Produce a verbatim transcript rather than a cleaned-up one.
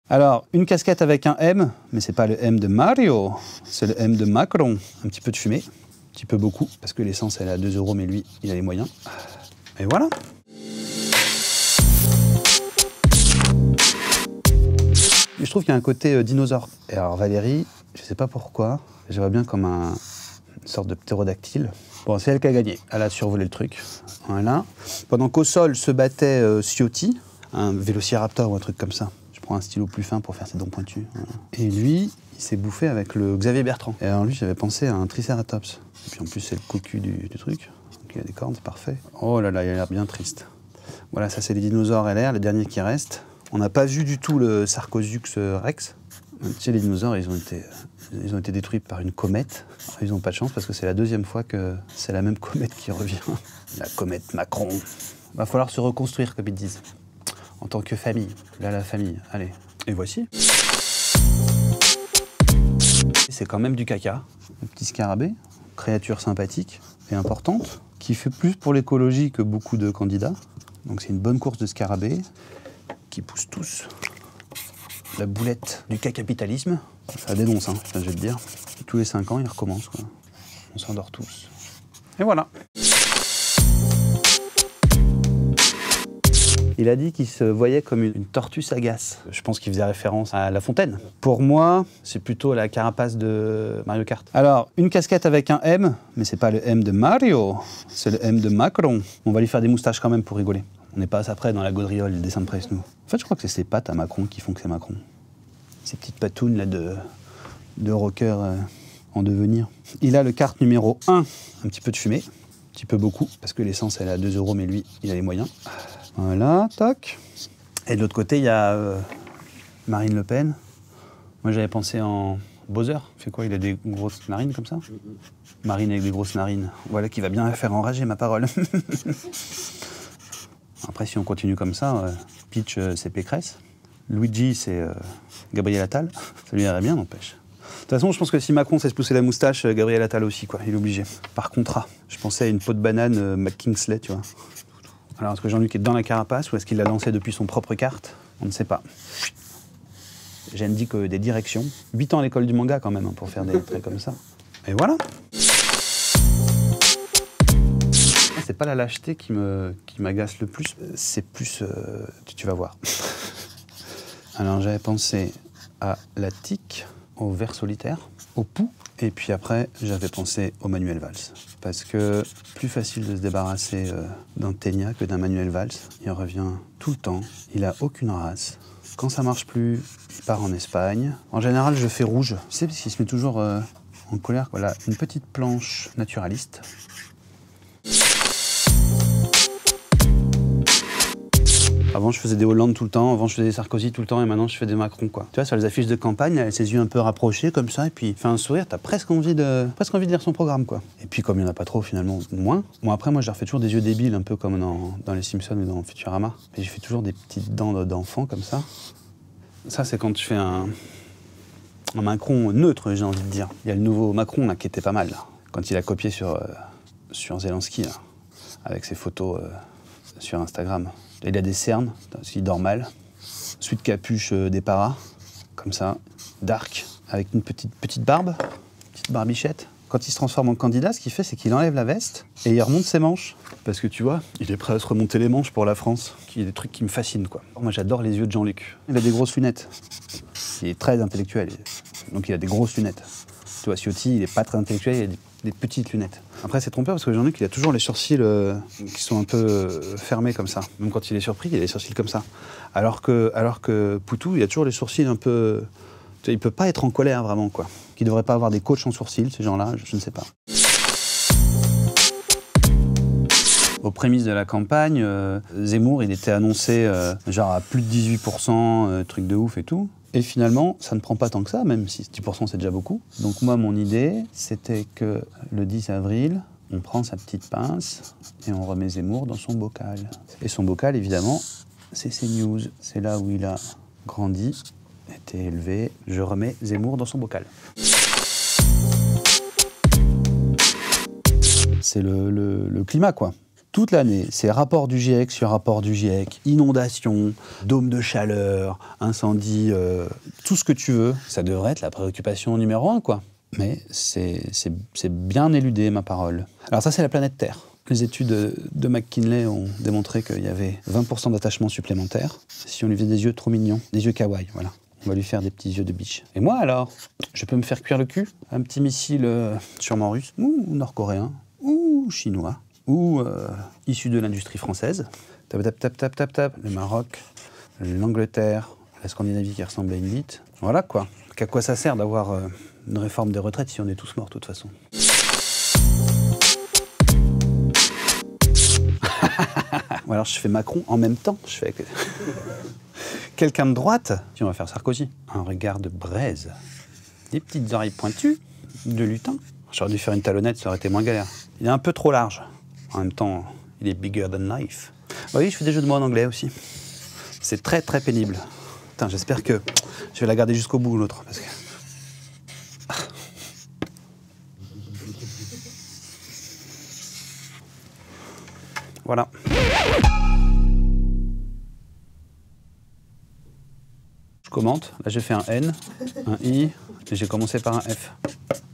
Alors, une casquette avec un M, mais c'est pas le M de Mario, c'est le M de Macron. Un petit peu de fumée, un petit peu beaucoup, parce que l'essence elle est à deux euros, mais lui, il a les moyens. Et voilà. Et je trouve qu'il y a un côté euh, dinosaure. Et alors Valérie, je sais pas pourquoi, je vois bien comme un, une sorte de ptérodactyle. Bon, c'est elle qui a gagné. Elle a survolé le truc. Voilà. Pendant qu'au sol se battait euh, Ciotti, un vélociraptor ou un truc comme ça. Je prends un stylo plus fin pour faire ses dents pointues. Voilà. Et lui, il s'est bouffé avec le Xavier Bertrand. Et alors lui, j'avais pensé à un Triceratops. Et puis en plus, c'est le cocu du, du truc. Donc il a des cornes, c'est parfait. Oh là là, il a l'air bien triste. Voilà, ça c'est les dinosaures L R, les derniers qui restent. On n'a pas vu du tout le Sarcosuchus rex. Tu sais, les dinosaures, ils ont été, ils ont été détruits par une comète. Alors, ils n'ont pas de chance parce que c'est la deuxième fois que c'est la même comète qui revient. La comète Macron. Va falloir se reconstruire, comme ils disent. En tant que famille. Là, la famille. Allez. Et voici. C'est quand même du caca. Un petit scarabée, créature sympathique et importante, qui fait plus pour l'écologie que beaucoup de candidats. Donc c'est une bonne course de scarabées qui poussent tous. La boulette du capitalisme. Ça dénonce, hein, je vais te dire. Tous les cinq ans, ils recommencent, quoi. On s'endort tous. Et voilà. Il a dit qu'il se voyait comme une, une tortue sagace. Je pense qu'il faisait référence à La Fontaine. Pour moi, c'est plutôt la carapace de Mario Kart. Alors, une casquette avec un M, mais c'est pas le M de Mario, c'est le M de Macron. On va lui faire des moustaches quand même pour rigoler. On n'est pas assez près dans la gaudriole, le dessin de presse, nous. En fait, je crois que c'est ces pattes à Macron qui font que c'est Macron. Ces petites patounes là de, de rocker euh, en devenir. Il a le kart numéro un, un petit peu de fumée, un petit peu beaucoup, parce que l'essence elle est à deux euros, mais lui, il a les moyens. Voilà, toc. Et de l'autre côté, il y a euh, Marine Le Pen. Moi, j'avais pensé en Bowser. Il fait quoi? Il a des grosses narines comme ça? Mm-hmm. Marine avec des grosses narines. Voilà qui va bien faire enrager ma parole. Après, si on continue comme ça, euh, Peach, euh, c'est Pécresse. Luigi, c'est euh, Gabriel Attal. Ça lui irait bien, n'empêche. De toute façon, je pense que si Macron sait se pousser la moustache, euh, Gabriel Attal aussi, quoi. Il est obligé. Par contrat. Je pensais à une peau de banane euh, McKingsley, tu vois. Alors, est-ce que Jean-Luc est dans la carapace ou est-ce qu'il l'a lancé depuis son propre kart? On ne sait pas. J'indique des directions. huit ans à l'école du manga, quand même, hein, pour faire des traits comme ça. Et voilà. C'est pas la lâcheté qui me, qui m'agace le plus, c'est plus... Euh, tu, tu vas voir. Alors j'avais pensé à la tique, au ver solitaire, au pou, et puis après j'avais pensé au Manuel Valls. Parce que plus facile de se débarrasser euh, d'un Ténia que d'un Manuel Valls. Il revient tout le temps, il a aucune race. Quand ça marche plus, il part en Espagne. En général, je fais rouge, tu sais, parce qu'il se met toujours euh, en colère. Voilà, une petite planche naturaliste. Avant, je faisais des Hollande tout le temps, avant, je faisais des Sarkozy tout le temps, et maintenant, je fais des Macron, quoi. Tu vois, sur les affiches de campagne, elle a ses yeux un peu rapprochés, comme ça, et puis il fait un sourire, t'as presque envie de, presque envie de lire son programme, quoi. Et puis, comme il n'y en a pas trop, finalement, moins. Bon, après, moi, je leur fais toujours des yeux débiles, un peu comme dans, dans Les Simpsons ou dans Futurama. Et je fais toujours des petites dents d'enfant, comme ça. Ça, c'est quand je fais un, un Macron neutre, j'ai envie de dire. Il y a le nouveau Macron, là, qui était pas mal, là. Quand il a copié sur, euh, sur Zelensky, là, avec ses photos euh, sur Instagram. Il a des cernes, il dort mal. Ensuite, capuche euh, des paras, comme ça, dark, avec une petite, petite barbe, petite barbichette. Quand il se transforme en candidat, ce qu'il fait, c'est qu'il enlève la veste et il remonte ses manches. Parce que tu vois, il est prêt à se remonter les manches pour la France. Il y a des trucs qui me fascinent, quoi. Moi, j'adore les yeux de Jean-Luc. Il a des grosses lunettes. Il est très intellectuel, donc il a des grosses lunettes. Tu vois, Ciotti, il est pas très intellectuel, il a des, des petites lunettes. Après, c'est trompeur parce que Jean-Luc, il a toujours les sourcils euh, qui sont un peu euh, fermés comme ça. Même quand il est surpris, il a les sourcils comme ça. Alors que, alors que Poutou, il a toujours les sourcils un peu... Tu vois, il peut pas être en colère, vraiment, quoi. Il devrait pas avoir des coachs en sourcils, ces gens-là, je, je ne sais pas. Aux prémices de la campagne, euh, Zemmour, il était annoncé euh, genre à plus de dix-huit pour cent, euh, truc de ouf et tout. Et finalement, ça ne prend pas tant que ça, même si dix pour cent c'est déjà beaucoup. Donc moi, mon idée, c'était que le dix avril, on prend sa petite pince et on remet Zemmour dans son bocal. Et son bocal, évidemment, c'est CNews. C'est là où il a grandi, été élevé. Je remets Zemmour dans son bocal. C'est le, le, le climat, quoi. Toute l'année, c'est rapport du GIEC sur rapport du GIEC, inondation, dôme de chaleur, incendie, euh, tout ce que tu veux. Ça devrait être la préoccupation numéro un, quoi. Mais c'est bien éludé, ma parole. Alors ça, c'est la planète Terre. Les études de McKinley ont démontré qu'il y avait vingt pour cent d'attachement supplémentaire si on lui faisait des yeux trop mignons, des yeux kawaii, voilà. On va lui faire des petits yeux de biche. Et moi, alors, je peux me faire cuire le cul? Un petit missile euh, sûrement russe, ou nord-coréen, ou chinois, ou euh, issu de l'industrie française. Tap, tap, tap, tap, tap, tap. Le Maroc, l'Angleterre, la Scandinavie qui ressemble à une bite. Voilà, quoi. Qu'à quoi ça sert d'avoir euh, une réforme des retraites si on est tous morts, de toute façon? Ou alors je fais Macron en même temps. Je fais quelqu'un de droite. Si on va faire Sarkozy. Un regard de braise. Des petites oreilles pointues. De lutin. J'aurais dû faire une talonnette, ça aurait été moins galère. Il est un peu trop large. En même temps, il est bigger than life. Bah oui, je fais des jeux de mots en anglais aussi. C'est très très pénible. Putain, j'espère que je vais la garder jusqu'au bout, l'autre. Parce que... Voilà. Je commente. Là, j'ai fait un N, un I, et j'ai commencé par un F.